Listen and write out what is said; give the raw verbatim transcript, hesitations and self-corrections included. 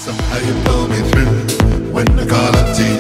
Somehow you pull me through when I call out to